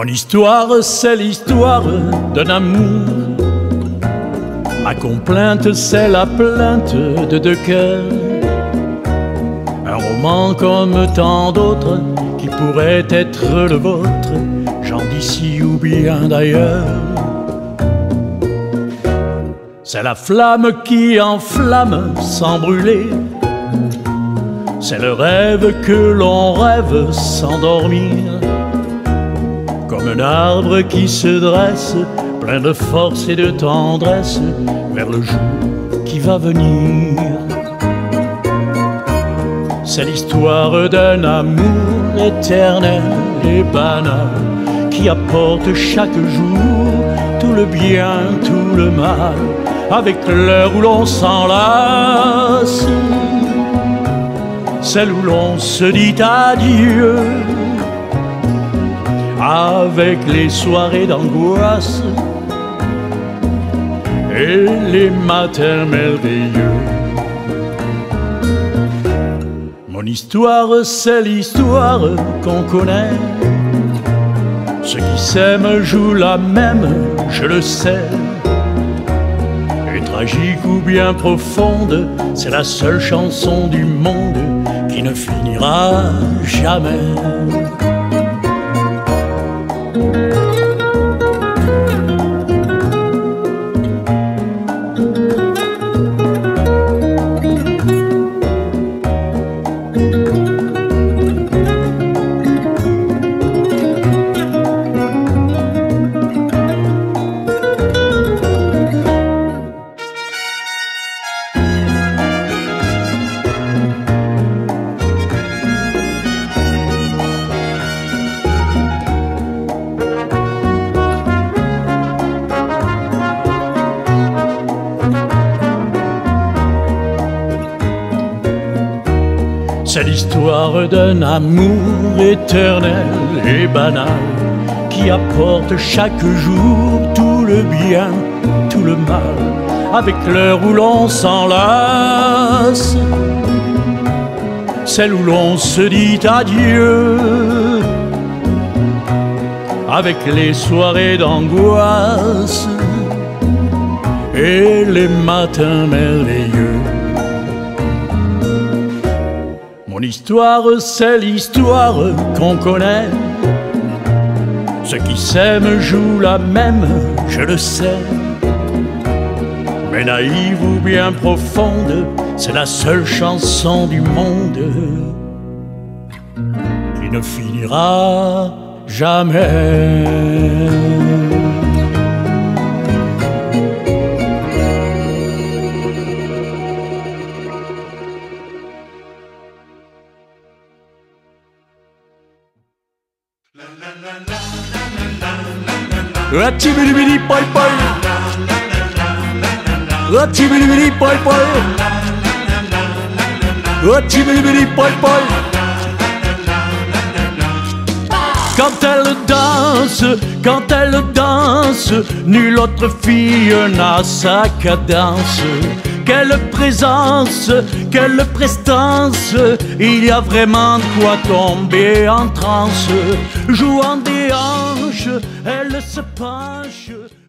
Mon histoire, c'est l'histoire d'un amour. Ma complainte, c'est la plainte de deux cœurs. Un roman comme tant d'autres qui pourrait être le vôtre, gens d'ici ou bien d'ailleurs. C'est la flamme qui enflamme sans brûler. C'est le rêve que l'on rêve sans dormir. Comme un arbre qui se dresse, plein de force et de tendresse, vers le jour qui va venir. C'est l'histoire d'un amour éternel et banal, qui apporte chaque jour tout le bien, tout le mal, avec l'heure où l'on s'enlace, celle où l'on se dit adieu, avec les soirées d'angoisse et les matins merveilleux. Mon histoire, c'est l'histoire qu'on connaît. Ceux qui s'aiment jouent la même, je le sais. Et tragique ou bien profonde, c'est la seule chanson du monde qui ne finira jamais. C'est l'histoire d'un amour éternel et banal, qui apporte chaque jour tout le bien, tout le mal, avec l'heure où l'on s'enlace, celle où l'on se dit adieu, avec les soirées d'angoisse et les matins merveilleux. Mon histoire, c'est l'histoire qu'on connaît. Ceux qui s'aiment jouent la même, je le sais. Mais naïve ou bien profonde, c'est la seule chanson du monde qui ne finira jamais. Ratibidi poi poi, ratibidi poi poi, ratibidi poi poi. Quand elle danse, nulle autre fille n'a sa cadence. Quelle présence, quelle prestance, il y a vraiment de quoi tomber en transe. Jouant des hanches, elle se penche.